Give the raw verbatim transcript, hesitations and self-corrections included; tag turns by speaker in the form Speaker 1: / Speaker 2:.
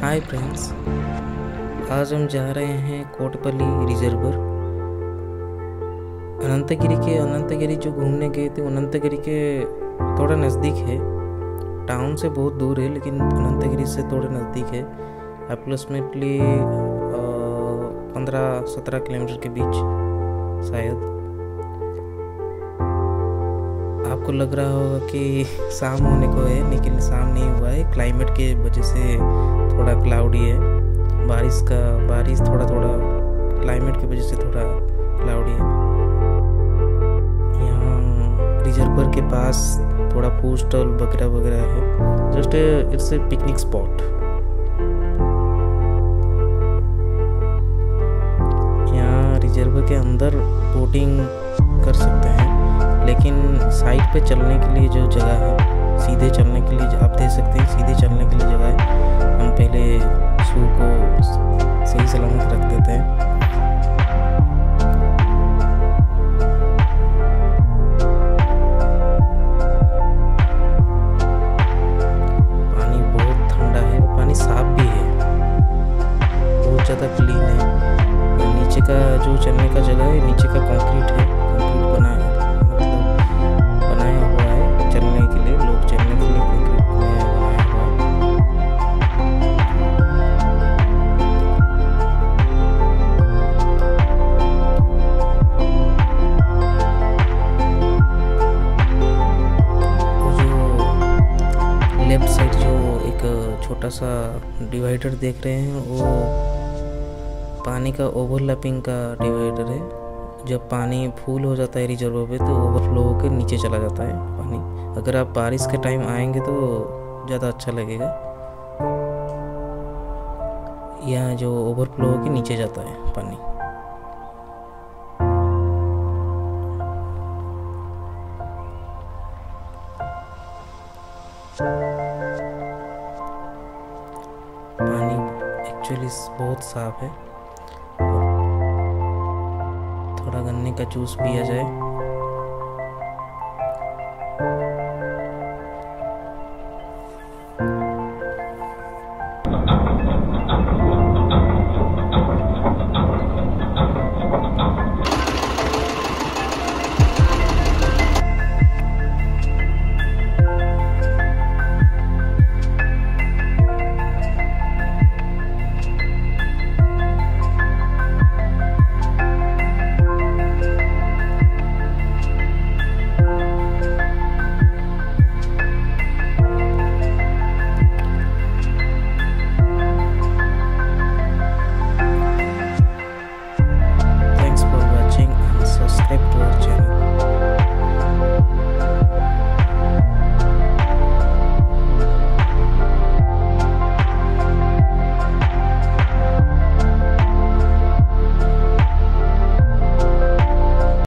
Speaker 1: Hi friends, आज हम जा रहे हैं कोटपली रिजर्वर। अनंतगिरी के अनंतगिरी जो घूमने गए थे, अनंतगिरी के थोड़ा नज़दीक है। टाउन से बहुत दूर है, लेकिन अनंतगिरी से थोड़ा नज़दीक है। अप्रोक्सीमेटली पंद्रह सत्रह किलोमीटर के बीच शायद। आपको लग रहा होगा कि शाम होने को है, लेकिन शाम नहीं हुआ है। क्लाइमेट के वजह से थोड़ा क्लाउडी है। बारिश का बारिश थोड़ा थोड़ा क्लाइमेट की वजह से थोड़ा क्लाउडी है। यहाँ रिजर्वर के पास थोड़ा फूड स्टॉल वगैरह वगैरह है। Just it's a picnic spot. यहाँ रिजर्वर के अंदर बोटिंग कर सकते हैं, लेकिन साइड पे चलने के लिए जो जगह है, सीधे चलने के लिए आप देख सकते हैं, सीधे चलने के लिए जगह है। हम पहले शू को सही सलामत रख देते हैं। पानी बहुत ठंडा है, पानी साफ भी है, बहुत ज़्यादा क्लीन है। नीचे का जो चलने का जगह है, नीचे का कंक्रीट है, कंक्रीट बना है, बनाया हुआ है चलने के लिए, लोग चलने के लिए कंक्रीट बनाया हुआ है। जो लेफ्ट साइड जो एक छोटा सा डिवाइडर देख रहे हैं, वो पानी का ओवरलैपिंग का डिवाइडर है। जब पानी फुल हो जाता है रिजर्वर पे, तो ओवरफ्लो होकर नीचे चला जाता है पानी। अगर आप बारिश के टाइम आएंगे तो ज़्यादा अच्छा लगेगा। यहाँ जो ओवरफ्लो होकर नीचे जाता है पानी। पानी एक्चुअली बहुत साफ है। थोड़ा गन्ने का जूस पिया जाए।